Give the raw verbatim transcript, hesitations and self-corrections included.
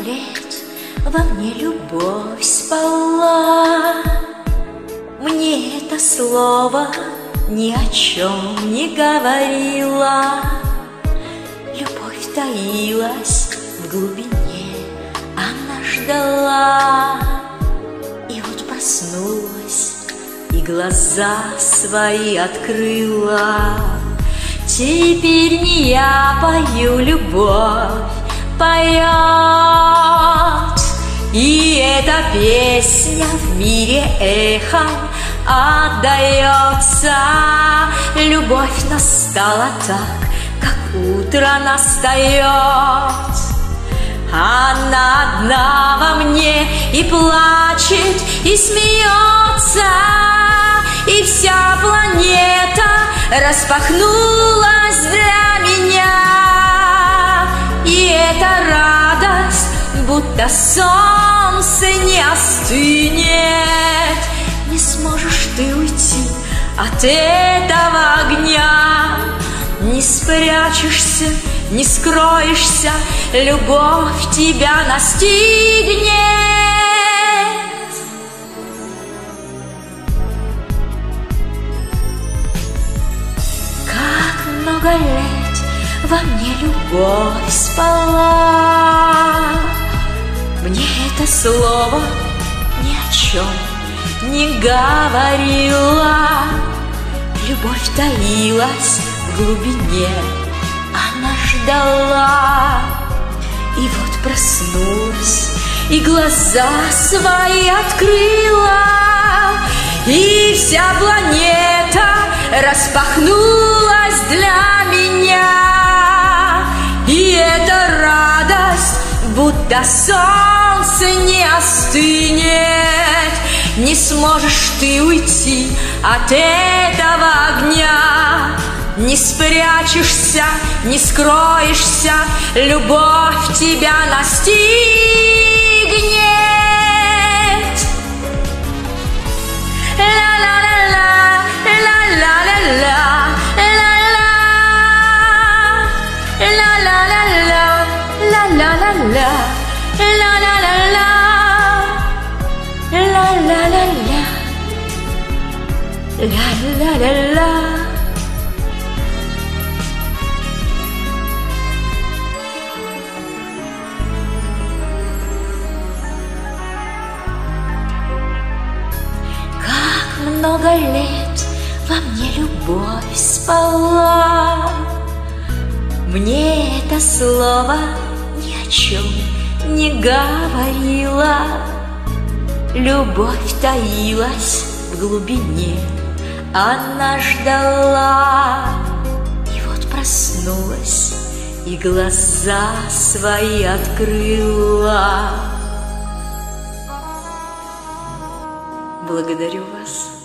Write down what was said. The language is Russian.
лет во мне любовь спала. Мне это слово ни о чем не говорило. Любовь таилась в глубине, она ждала. И вот проснулась и глаза свои открыла. Теперь не я пою, любовь поет. И эта песня в мире эхом отдается. Любовь настала так, как утро настает. Она одна во мне и плачет, и смеется. И вся планета распахнулась для меня. И эта радость, будто солнце, не остынет. Не сможешь ты уйти от этого огня. Не спрячешься, не скроешься, любовь тебя настигнет. Как много лет во мне любовь спала. Мне это слово ни о чем не говорила. Любовь таилась в глубине, она ждала. И вот проснулась, и глаза свои открыла. И вся планета распахнулась для меня. И эта радость, будто солнце, не остынет. Не сможешь ты уйти от этого огня. Не спрячешься, не скроешься, любовь тебя настигнет. Ла-ла-ла-ла, ла-ла-ла-ла, ла-ла-ла-ла, ла-ла-ла-ла, ла-ла-ла-ла, ла-ла-ла-ла, ла-ла-ла-ла. Много лет во мне любовь спала. Мне это слово ни о чем не говорило. Любовь таилась в глубине, она ждала. И вот проснулась, и глаза свои открыла. Благодарю вас.